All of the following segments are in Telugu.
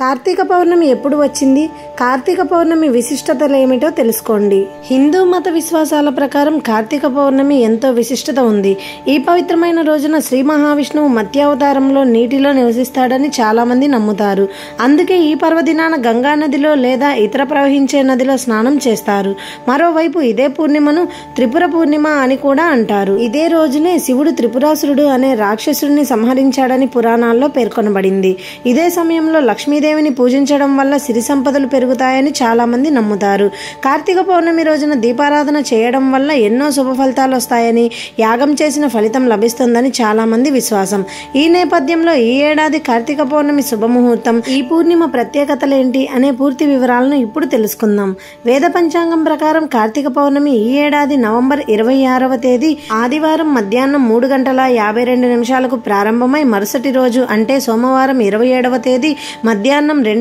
కార్తీక పౌర్ణమి ఎప్పుడు వచ్చింది? కార్తీక పౌర్ణమి విశిష్టతలు ఏమిటో తెలుసుకోండి. హిందూ మత విశ్వాసాల ప్రకారం కార్తీక పౌర్ణమి ఎంతో విశిష్టత ఉంది. ఈ పవిత్రమైన రోజున శ్రీ మహావిష్ణువు మత్స్యావతారంలో నీటిలో నివసిస్తాడని చాలా మంది నమ్ముతారు. అందుకే ఈ పర్వదినాన గంగా నదిలో లేదా ఇతర ప్రవహించే నదిలో స్నానం చేస్తారు. మరోవైపు ఇదే పూర్ణిమను త్రిపుర పూర్ణిమ అని కూడా అంటారు. ఇదే రోజునే శివుడు త్రిపురాసురుడు అనే రాక్షసుడిని సంహరించాడని పురాణాల్లో పేర్కొనబడింది. ఇదే సమయంలో లక్ష్మీదేవిని పూజించడం వల్ల సిరి సంపదలు పెరుగుతాయని చాలా మంది నమ్ముతారు. కార్తీక పౌర్ణమి రోజున దీపారాధన చేయడం వల్ల ఎన్నో శుభ ఫలితాలు వస్తాయని, యాగం చేసిన ఫలితం లభిస్తుందని చాలా మంది విశ్వాసం. ఈ నేపథ్యంలో ఈ ఏడాది కార్తీక పౌర్ణమి శుభముహూర్తం, ఈ పూర్ణిమ ప్రత్యేకతలేంటి అనే పూర్తి వివరాలను ఇప్పుడు తెలుసుకుందాం. వేద పంచాంగం ప్రకారం కార్తీక పౌర్ణమి ఈ ఏడాది నవంబర్ 26వ తేదీ ఆదివారం మధ్యాహ్నం 3:52 ప్రారంభమై మరుసటి రోజు అంటే సోమవారం 27వ తేదీ మధ్యాహ్నం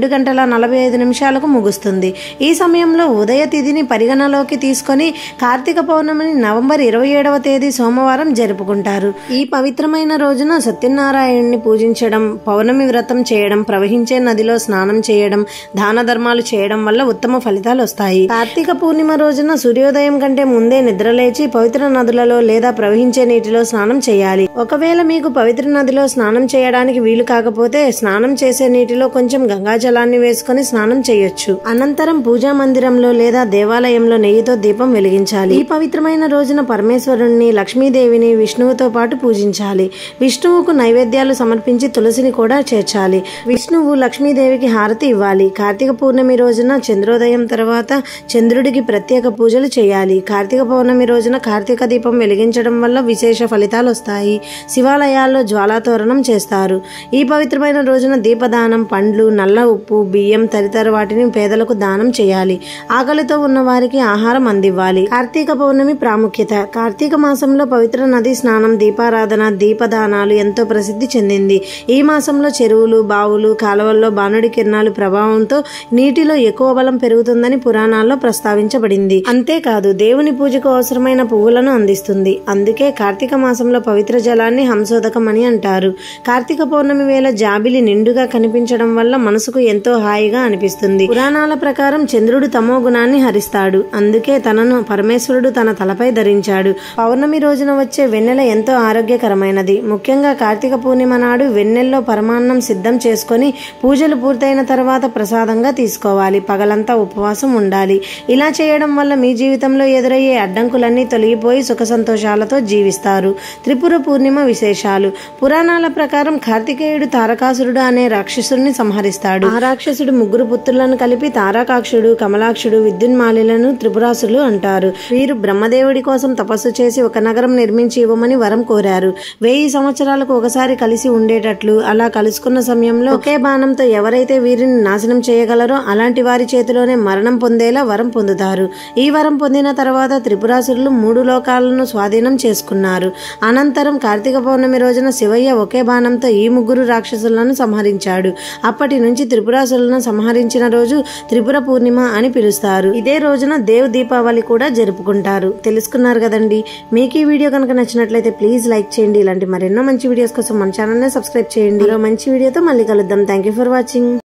2:45 ముగుస్తుంది. ఈ సమయంలో ఉదయ తిథిని పరిగణలోకి తీసుకొని కార్తీక పౌర్ణమిని నవంబర్ 27వ తేదీ సోమవారం జరుపుకుంటారు. ఈ పవిత్రమైన రోజున సత్యనారాయణుని పూజించడం, పౌర్ణమి వ్రతం చేయడం, ప్రవహించే నదిలో స్నానం చేయడం, దాన ధర్మాలు చేయడం వల్ల ఉత్తమ ఫలితాలు వస్తాయి. కార్తీక పూర్ణిమ రోజున సూర్యోదయం కంటే ముందే నిద్రలేచి పవిత్ర నదులలో లేదా ప్రవహించే నీటిలో స్నానం చేయాలి. ఒకవేళ మీకు పవిత్ర నదిలో స్నానం చేయడానికి వీలు కాకపోతే స్నానం చేసే నీటిలో కొంచెం గంగాజలాన్ని వేసుకుని స్నానం చేయొచ్చు. అనంతరం పూజా మందిరంలో లేదా దేవాలయంలో నెయ్యితో దీపం వెలిగించాలి. ఈ పవిత్రమైన రోజున పరమేశ్వరుణ్ణి, లక్ష్మీదేవిని విష్ణువుతో పాటు పూజించాలి. విష్ణువుకు నైవేద్యాలు సమర్పించి తులసిని కూడా చేర్చాలి. విష్ణువు లక్ష్మీదేవికి హారతి ఇవ్వాలి. కార్తీక పౌర్ణమి రోజున చంద్రోదయం తర్వాత చంద్రుడికి ప్రత్యేక పూజలు చేయాలి. కార్తీక పౌర్ణమి రోజున కార్తీక దీపం వెలిగించడం వల్ల విశేష ఫలితాలు వస్తాయి. శివాలయాల్లో జ్వాలాతోరణం చేస్తారు. ఈ పవిత్రమైన రోజున దీపదానం, పండ్లు, నల్ల ఉప్పు, బియ్యం తదితర వాటిని పేదలకు దానం చేయాలి. ఆకలితో ఉన్న వారికి ఆహారం అందివ్వాలి. కార్తీక పౌర్ణమి ప్రాముఖ్యత. కార్తీక మాసంలో పవిత్ర నది స్నానం, దీపారాధన, దీపదానాలు ఎంతో ప్రసిద్ధి చెందింది. ఈ మాసంలో చెరువులు, బావులు, కాలువల్లో బాణుడి కిరణాలు ప్రభావంతో నీటిలో ఎక్కువ బలం పెరుగుతుందని పురాణాల్లో ప్రస్తావించబడింది. అంతేకాదు దేవుని పూజకు అవసరమైన పువ్వులను అందిస్తుంది. అందుకే కార్తీక మాసంలో పవిత్ర జలాన్ని హంసోదకం అని అంటారు. కార్తీక పౌర్ణమి వేళ జాబిలి నిండుగా కనిపించడం వల్ల మనసుకు ఎంతో హాయిగా అనిపిస్తుంది. పురాణాల ప్రకారం చంద్రుడు తమో గుణాన్ని హరిస్తాడు. అందుకే తనను పరమేశ్వరుడు తన తలపై ధరించాడు. పౌర్ణమి రోజున వచ్చే వెన్నెల ఎంతో ఆరోగ్యకరమైనది. ముఖ్యంగా కార్తీక పూర్ణిమ నాడు వెన్నెల్లో పరమాన్నం సిద్ధం చేసుకుని పూజలు పూర్తయిన తర్వాత ప్రసాదంగా తీసుకోవాలి. పగలంతా ఉపవాసం ఉండాలి. ఇలా చేయడం వల్ల మీ జీవితంలో ఎదురయ్యే అడ్డంకులన్నీ తొలగిపోయి సుఖ సంతోషాలతో జీవిస్తారు. త్రిపుర పూర్ణిమ విశేషాలు. పురాణాల ప్రకారం కార్తికేయుడు తారకాసురుడు అనే రాక్షసుడిని సంహరిస్తాడు. ఆ రాక్షసుడు 3 పుత్రులను కలిపి తారకాక్షుడు, కమలాక్షుడు, విద్యున్మాలిలను త్రిపురాసులు అంటారు. వీరు బ్రహ్మదేవుడి కోసం తపస్సు చేసి ఒక నగరం నిర్మించి ఇవ్వమని వరం కోరారు. 1000 సంవత్సరాలకు ఒకసారి కలిసి ఉండేటట్లు. అలా కలుసుకున్న సమయంలో ఒకే బాణంతో ఎవరైతే వీరిని నాశనం చేయగలరో అలాంటి వారి చేతిలోనే మరణం పొందేలా వరం పొందుతారు. ఈ వరం పొందిన తర్వాత త్రిపురాసురులు 3 లోకాలను స్వాధీనం చేసుకున్నారు. అనంతరం కార్తీక పౌర్ణమి రోజున శివయ్య ఒకే బాణంతో ఈ 3 రాక్షసులను సంహరించాడు. అప్పటి నుంచి త్రిపురాసురులను సంహరించిన రోజు త్రిపుర పూర్ణిమ అని పిలుస్తారు. ఇదే రోజున దేవ్ దీపావళి కూడా జరుపుకుంటారు. తెలుసుకున్నారు కదండి. మీకు ఈ వీడియో కనుక నచ్చినట్లయితే ప్లీజ్ లైక్ చేయండి. ఇలాంటి మరెన్నో మంచి వీడియోస్ కోసం మన ఛానల్ ని సబ్స్క్రైబ్ చేయండి. మంచి వీడియోతో మళ్ళీ కలుద్దాం. Thank you for watching.